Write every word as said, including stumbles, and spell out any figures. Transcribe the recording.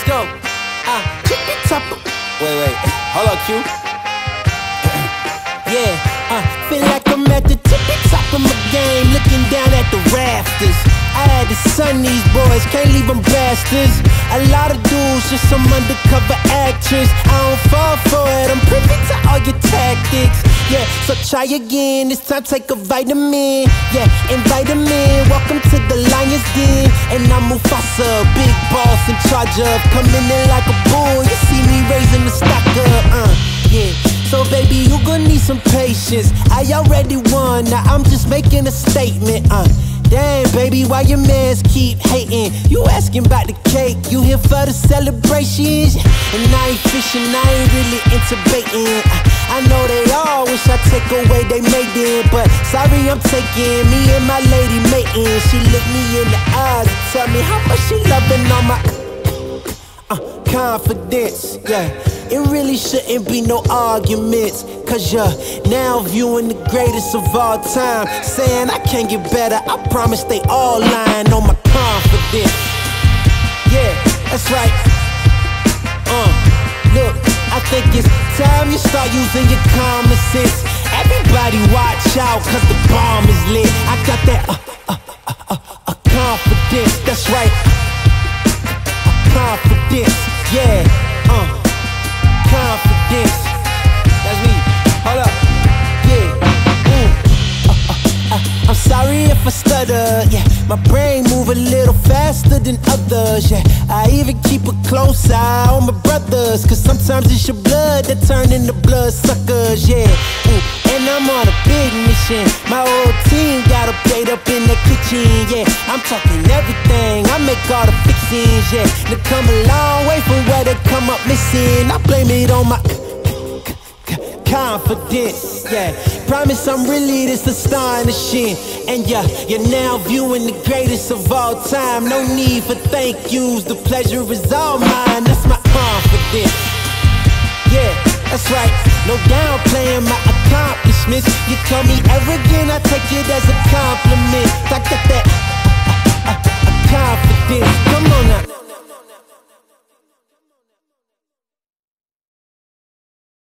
let's go. Uh, tippy top. Wait, wait. Hold up, Q. Yeah, uh, feel like I'm at the tippy top of my game, looking down at the rafters. I had to son these boys, can't leave them bastards. A lot of dudes, just some undercover actors. I don't fall for it, I'm privy to all your tactics. Yeah, so try again, this time take a vitamin. Yeah, invite them in, welcome to the lion's den. And I'm Mufasa, big boss in charge of coming in like a bull, you see me raising the stock up, uh, yeah. So baby, you gon' need some patience. I already won, now I'm just making a statement, uh damn, baby, why your mans keep hating? You asking about the cake, you here for the celebrations. And I ain't fishing, I ain't really into baiting. I know they all wish I take away they made it, but sorry I'm taking me and my lady mating. She look me in the eyes and tell me how much she loving on my uh, confidence, yeah. It really shouldn't be no arguments, cause you're now viewing the greatest of all time, saying I can't get better, I promise they all lying on my confidence. Yeah, that's right. Uh, look, I think it's time you start using your common sense. Everybody watch out, cause the bomb is lit. I got that uh, uh, uh, uh, uh, confidence, that's right. Uh, confidence, yeah, uh confidence, that's me, hold up, yeah, mm. uh, uh, uh, I'm sorry if I stutter, yeah, my brain move a little faster than others, yeah, I even keep a close eye on my brothers, cause sometimes it's your blood that turn into blood suckers, yeah, mm. And I'm on a big mission, my whole team got a plate up in the kitchen, yeah, I'm talking everything, I make all the fixings, yeah, they come a long way from where they come up missing, I blame it on my confidence, yeah, promise I'm really this astonishing, and yeah, you're now viewing the greatest of all time, no need for thank yous, the pleasure is all mine, that's my confidence, yeah, that's right, no downplaying my accomplishments, you call me arrogant, I take it as a